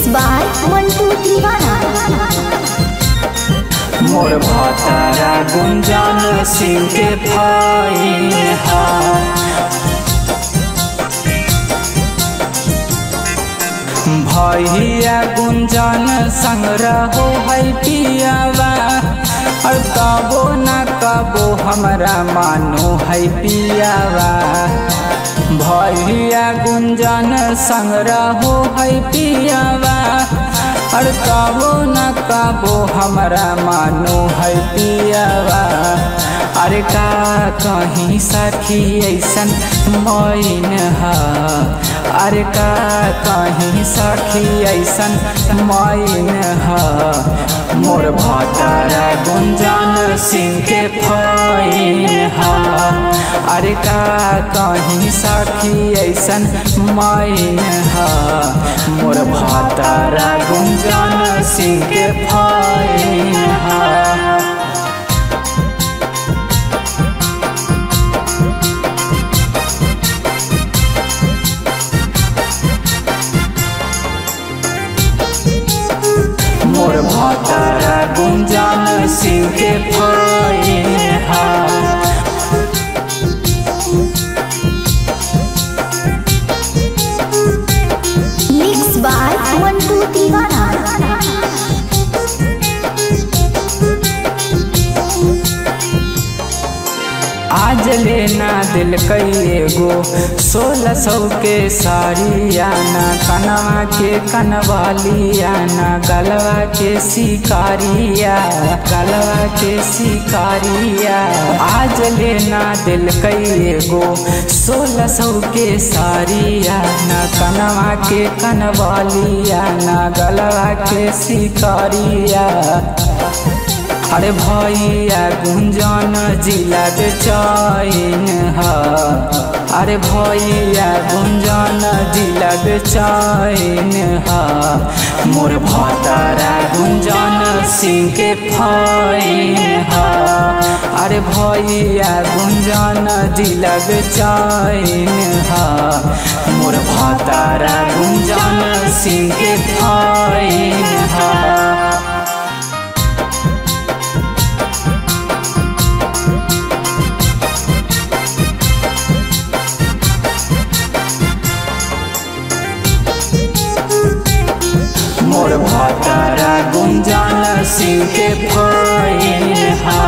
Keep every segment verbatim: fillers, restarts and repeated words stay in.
By Mantu दीवाना। मोर भतारा गुंजन सिंह के भाई हा भैया गुंजन संग रहो है पियावा और कबो न कबो हमरा मानो है पियावा। भैया गुंजन संग रहो है पियावा और कबो न कबो हमरा मानो है पियावा। अरे का कहीं सखी ऐसन मोइन हा अरे का कहीं सखी ऐसन मोइन हा मोर भतारा गुंजन सिंह के भाई हा। अरे का कहीं सखी ऐसन मोइन हा मोर भतारा गुंजन सिंह के भाई हा। मोर भतारा गुंजन सिंह के भाई हा। मिक्स बाय मंटू दीवाना। आज लेना दिल एगो सोलह सौ के साड़ियाना कनवा के कनवालियाना गलवा के शिकारिया गलवा के शिकारिया। आज लेना दिल एगो सोलह सौ के साड़ियाना कनवा के कनवालियाना गलवा के शिकारिया। अरे भैया गुंजन जिला के चैन हा अरे भैया गुंजन जिला के चैन हा मोर भतारा गुंजन सिंह के भाई हा। अरे भैया गुंजन जिला के चैन हा मोर भतारा गुंजन सिंह के भाई हा। मोर भतारा गुंजन सिंह के भाई हा।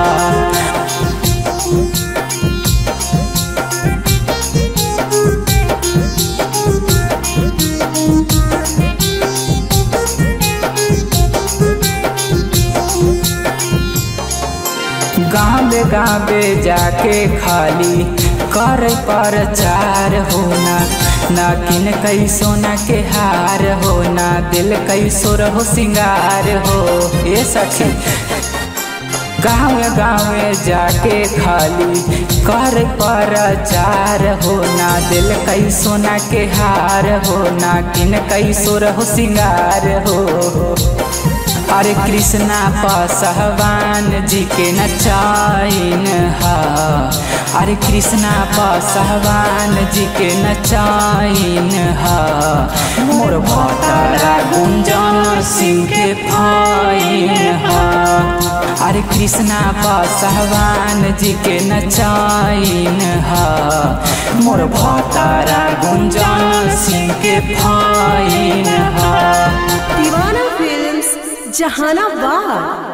गाँव गाँव जाके खाली कर प्रचार होना ना किन कई सोना के हार हो ना दिल कई सुर हो सिंगार हो। ये सखी गाँव गाँव जाके खाली कर प्रचार हो ना दिल कई सोना के हार हो ना किन कई सुर हो सिंगार हो। अरे कृष्णा पासवान जी के नचाइन हा अरे कृष्णा पासवान जी के नचाइन हा मोर भतारा गुंजन सिंह के भाई हा। अरे कृष्णा पासवान जी के नचाइन हा मोर भतारा गुंजन सिंह के भाई हा। दीवाना फिल्म्स जहानाबाद।